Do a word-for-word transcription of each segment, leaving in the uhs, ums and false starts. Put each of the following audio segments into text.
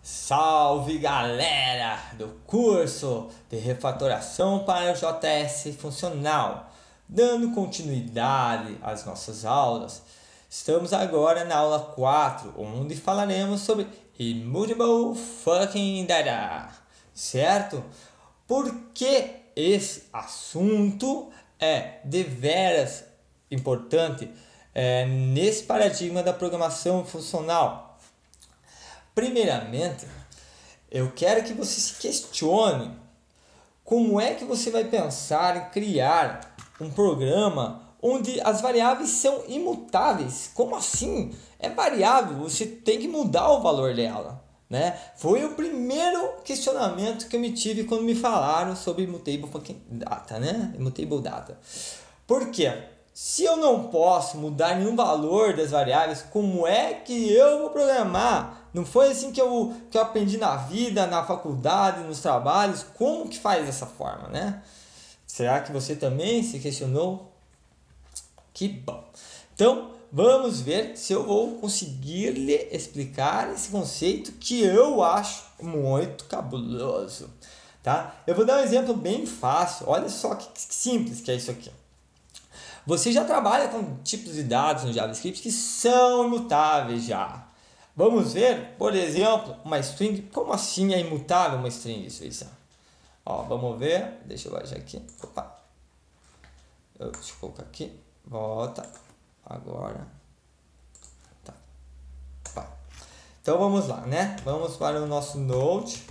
Salve galera do curso de refatoração para o J S funcional, dando continuidade às nossas aulas. Estamos agora na aula quatro, onde falaremos sobre Immutable Fucking Data, certo? Porque esse assunto é deveras importante é, nesse paradigma da programação funcional. Primeiramente, eu quero que você se questione como é que você vai pensar em criar um programa onde as variáveis são imutáveis. Como assim? É variável, você tem que mudar o valor dela, né? Foi o primeiro questionamento que eu me tive quando me falaram sobre Immutable Fucking Data, né? Immutable Data. Por quê? Se eu não posso mudar nenhum valor das variáveis, como é que eu vou programar? Não foi assim que eu, que eu aprendi na vida, na faculdade, nos trabalhos. Como que faz dessa forma, né? Será que você também se questionou? Que bom! Então, vamos ver se eu vou conseguir lhe explicar esse conceito que eu acho muito cabuloso, tá? Eu vou dar um exemplo bem fácil. Olha só que simples que é isso aqui. Você já trabalha com tipos de dados no JavaScript que são imutáveis já. Vamos ver, por exemplo, uma string. Como assim é imutável uma string? Isso, isso. Ó, vamos ver. Deixa eu baixar aqui. Opa. Eu, deixa eu colocar aqui. Volta. Agora. Tá. Opa. Então vamos lá, né? Vamos para o nosso Node.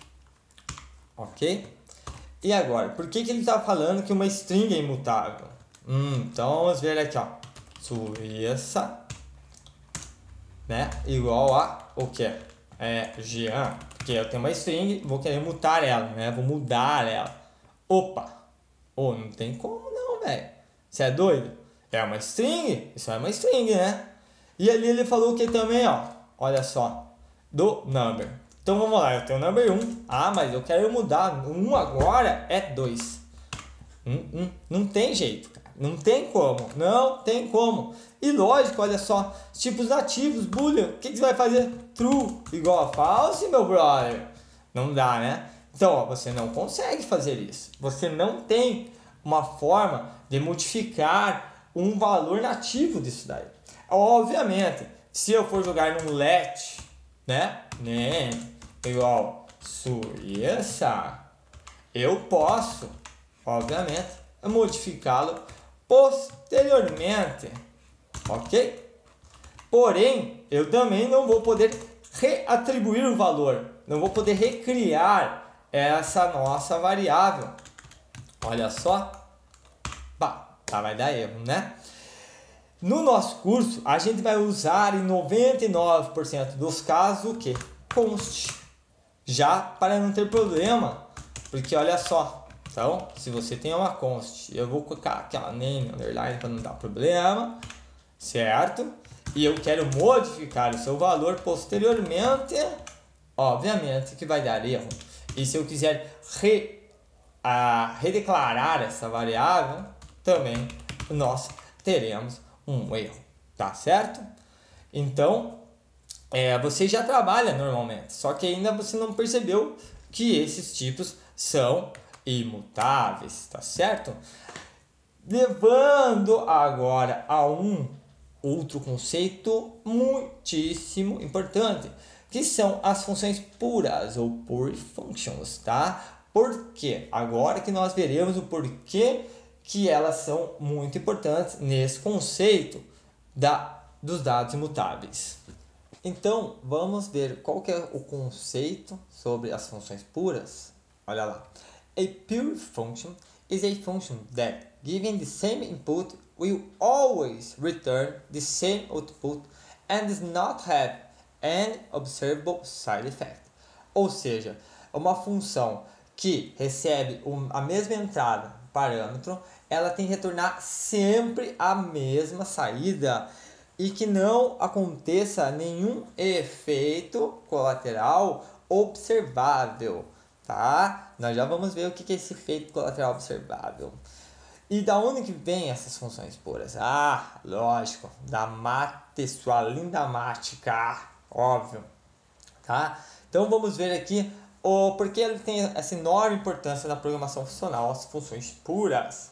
Ok? E agora, por que, que ele está falando que uma string é imutável? Hum, então vamos ver aqui, ó. Suíça, né? Igual a o que? É Jean. Porque eu tenho uma string, vou querer mutar ela, né? Vou mudar ela. Opa! Oh, não tem como não, velho. Você é doido? É uma string? Isso é uma string, né? E ali ele falou que também, ó. Olha só. Do number. Então vamos lá, eu tenho o number um. Ah, mas eu quero mudar. um agora é dois. Hum, hum, não tem jeito, cara. Não tem como. Não tem como. E lógico, olha só. Tipos nativos, boolean. O que, que você vai fazer? True igual a false, meu brother. Não dá, né? Então, ó, você não consegue fazer isso. Você não tem uma forma de modificar um valor nativo disso daí. Obviamente, se eu for jogar num let, né? né igual Suíça, eu posso, obviamente, modificá-lo posteriormente, ok? Porém, eu também não vou poder reatribuir o valor, não vou poder recriar essa nossa variável. Olha só, bah, tá, vai dar erro, né? No nosso curso, a gente vai usar em noventa e nove por cento dos casos o que? Const, já para não ter problema, porque olha só. Então, se você tem uma const, eu vou colocar aqui a name, underline, para não dar problema, certo? E eu quero modificar o seu valor posteriormente, obviamente que vai dar erro. E se eu quiser re, a, redeclarar essa variável, também nós teremos um erro, tá certo? Então, é, você já trabalha normalmente, só que ainda você não percebeu que esses tipos são imutáveis, tá certo? Levando agora a um outro conceito muitíssimo importante, que são as funções puras ou pure functions, tá? Por quê? Agora que nós veremos o porquê que elas são muito importantes nesse conceito da, dos dados imutáveis. Então, vamos ver qual que é o conceito sobre as funções puras. Olha lá. A pure function is a function that, given the same input, will always return the same output and does not have any observable side effect. Ou seja, é uma função que recebe a mesma entrada, parâmetro, ela tem que retornar sempre a mesma saída e que não aconteça nenhum efeito colateral observável. Tá? Nós já vamos ver o que é esse efeito colateral observável. E da onde que vem essas funções puras? Ah, lógico, da mate, sua linda mática, óbvio. Tá? Então vamos ver aqui o porquê ele tem essa enorme importância na programação funcional, as funções puras.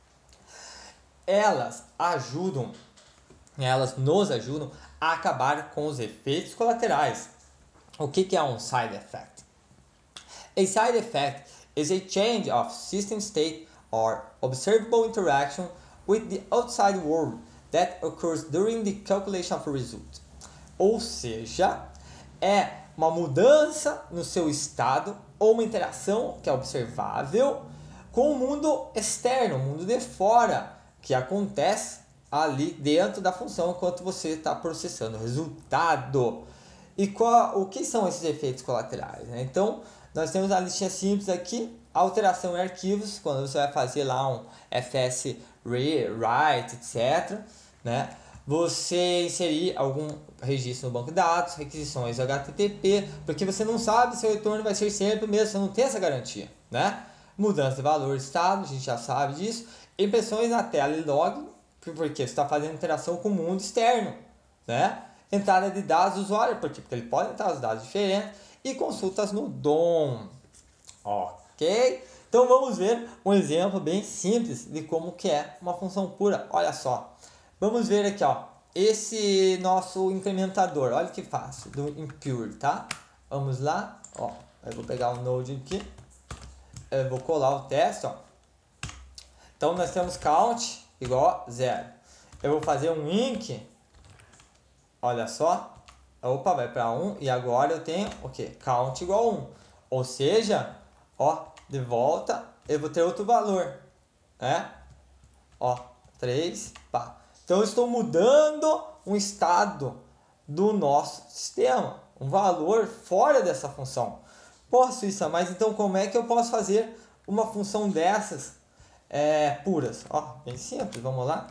Elas ajudam, elas nos ajudam a acabar com os efeitos colaterais. O que, que é um side effect? A side effect is a change of system state or observable interaction with the outside world that occurs during the calculation of a result. Ou seja, é uma mudança no seu estado ou uma interação que é observável com o mundo externo, o mundo de fora, que acontece ali dentro da função enquanto você está processando o resultado. E qual, o que são esses efeitos colaterais, né? Então, nós temos a listinha simples aqui, alteração em arquivos, quando você vai fazer lá um fs write, etcétera, né? Você inserir algum registro no banco de dados, requisições H T T P, porque você não sabe se o retorno vai ser sempre o mesmo, você não tem essa garantia, né? Mudança de valor de estado, a gente já sabe disso. Impressões na tela e log, porque você está fazendo interação com o mundo externo, né? Entrada de dados do usuário, porque, porque ele pode entrar os dados diferentes, e consultas no D O M. Ok? Então vamos ver um exemplo bem simples de como que é uma função pura. Olha só. Vamos ver aqui, ó, esse nosso incrementador. Olha que fácil, do impure, tá? Vamos lá, ó. Eu vou pegar o node aqui. Eu vou colar o teste, ó. Então nós temos count igual a zero. Eu vou fazer um inc. Olha só. Opa, vai para um. E agora eu tenho o quê? Count igual a um. Ou seja, ó, de volta eu vou ter outro valor, né? Ó, três, pá. Então eu estou mudando um estado do nosso sistema, um valor fora dessa função. Posso isso, mas então como é que eu posso fazer uma função dessas é, puras? Ó, bem simples, vamos lá.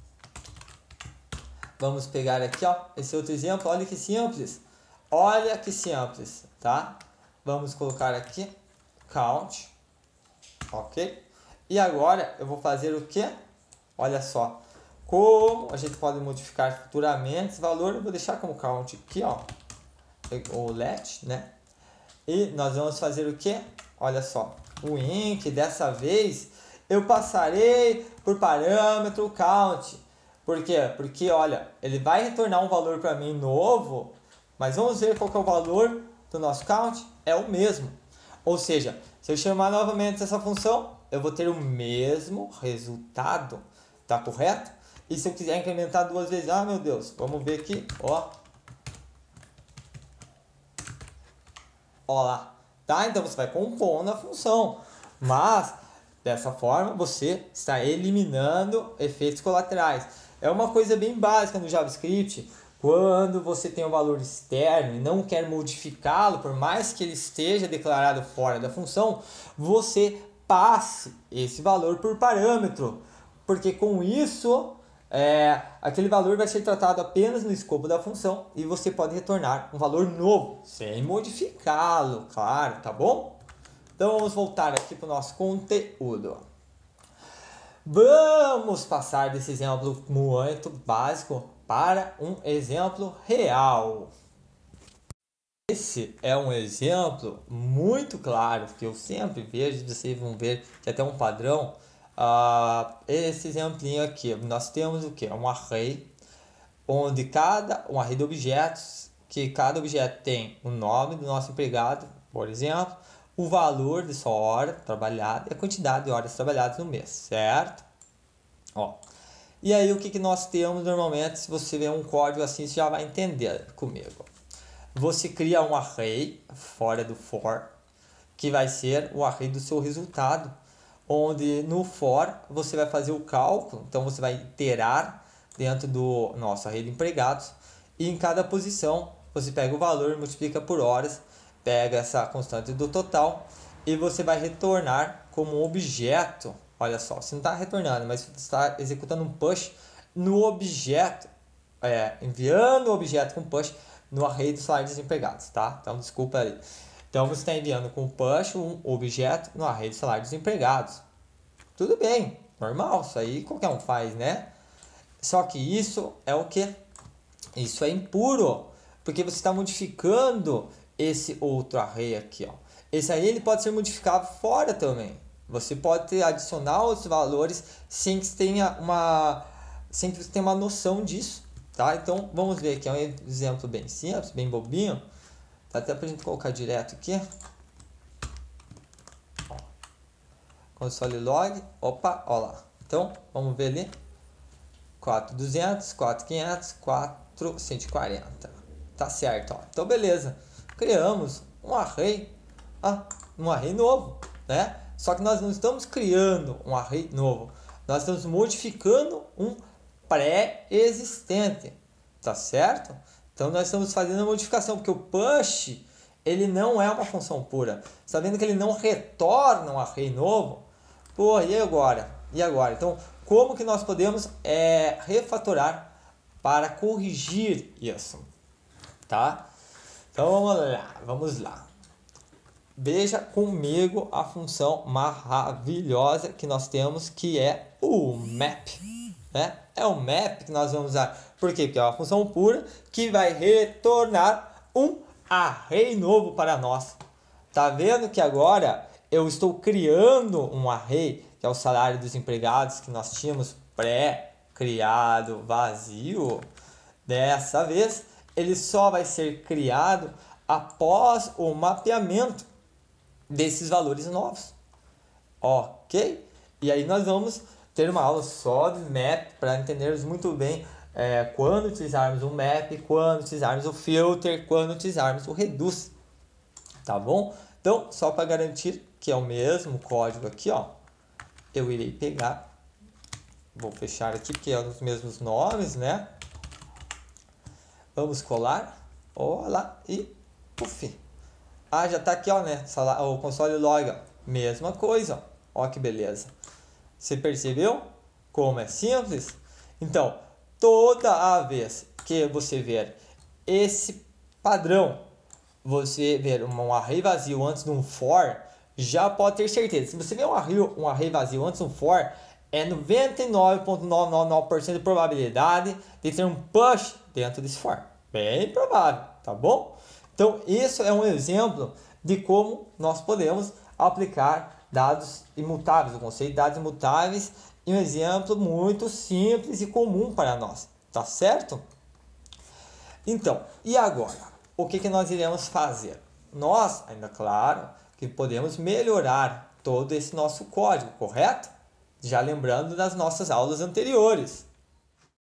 Vamos pegar aqui, ó, esse outro exemplo. Olha que simples. Olha que simples, tá? Vamos colocar aqui count, ok? E agora eu vou fazer o que? Olha só. Como a gente pode modificar futuramente esse valor, eu vou deixar como count aqui, ó, o let, né? E nós vamos fazer o que? Olha só, o inc, dessa vez eu passarei por parâmetro count. Por quê? Porque, olha, ele vai retornar um valor para mim novo, mas vamos ver qual que é o valor do nosso count? É o mesmo. Ou seja, se eu chamar novamente essa função, eu vou ter o mesmo resultado, tá correto? E se eu quiser incrementar duas vezes, ah, meu Deus, vamos ver aqui, ó. Ó lá, tá? Então você vai compondo a função, mas dessa forma você está eliminando efeitos colaterais. É uma coisa bem básica no JavaScript. Quando você tem um valor externo e não quer modificá-lo, por mais que ele esteja declarado fora da função, você passe esse valor por parâmetro, porque com isso É, aquele valor vai ser tratado apenas no escopo da função e você pode retornar um valor novo, sem modificá-lo, claro, tá bom? Então vamos voltar aqui para o nosso conteúdo. Vamos passar desse exemplo muito básico para um exemplo real. Esse é um exemplo muito claro, que eu sempre vejo, vocês vão ver que é até um padrão. Uh, esse exemplinho aqui, nós temos o que? Um array, onde cada, um array de objetos, que cada objeto tem o nome do nosso empregado, por exemplo, o valor de sua hora trabalhada e a quantidade de horas trabalhadas no mês, certo? Ó. E aí o que, que nós temos normalmente, se você vê um código assim, você já vai entender comigo. Você cria um array fora do for, que vai ser o array do seu resultado, onde no for você vai fazer o cálculo, então você vai iterar dentro do nosso array de empregados e em cada posição você pega o valor, multiplica por horas, pega essa constante do total e você vai retornar como um objeto. Olha só, você não está retornando, mas você está executando um push no objeto, é, enviando o objeto com push no array dos salários desempregados, tá? Então desculpa aí. Então você está enviando com push um objeto no array de salários desempregados. Tudo bem, normal, isso aí qualquer um faz, né? Só que isso é o que? Isso é impuro, porque você está modificando esse outro array aqui, ó. Esse aí ele pode ser modificado fora também. Você pode ter, adicionar os valores sem que você tenha uma, sem que você tenha uma noção disso, tá? Então vamos ver aqui, é um exemplo bem simples, bem bobinho. Tá até pra gente colocar direto aqui. Ó. Console log, opa, ó lá. Então vamos ver ali. quatro mil e duzentos, quatro mil e quinhentos, quatro cento e quarenta. Tá certo, ó. Então beleza. Criamos um array, ah, um array novo, né? Só que nós não estamos criando um array novo. Nós estamos modificando um pré-existente, tá certo? Então nós estamos fazendo a modificação, porque o push, ele não é uma função pura. Você está vendo que ele não retorna um array novo? Pô, e agora? E agora? Então, como que nós podemos é, refatorar para corrigir isso? Tá? Então vamos lá, vamos lá. Veja comigo a função maravilhosa que nós temos, que é o map, né? É o map que nós vamos usar. Por quê? Porque é uma função pura que vai retornar um array novo para nós. Tá vendo que agora eu estou criando um array, que é o salário dos empregados que nós tínhamos pré-criado vazio. Dessa vez, ele só vai ser criado após o mapeamento desses valores novos, ok? E aí nós vamos ter uma aula só de map para entendermos muito bem é, quando utilizarmos o map, quando utilizarmos o filter, quando utilizarmos o reduce, tá bom? Então, só para garantir que é o mesmo código aqui, ó, eu irei pegar, vou fechar aqui porque é os mesmos nomes, né? Vamos colar, ó lá, e puf. Ah, já tá aqui, ó, né? O console log, ó. Mesma coisa, ó. Ó que beleza. Você percebeu como é simples? Então, toda a vez que você ver esse padrão, você ver um array vazio antes de um for, já pode ter certeza. Se você ver um array, um array vazio antes de um for, é noventa e nove vírgula novecentos e noventa e nove por cento de probabilidade de ter um push dentro desse for. Bem provável, tá bom? Então, isso é um exemplo de como nós podemos aplicar dados imutáveis, o conceito de dados imutáveis, e um exemplo muito simples e comum para nós, tá certo? Então, e agora? O que, que nós iremos fazer? Nós, ainda claro, que podemos melhorar todo esse nosso código, correto? Já lembrando das nossas aulas anteriores.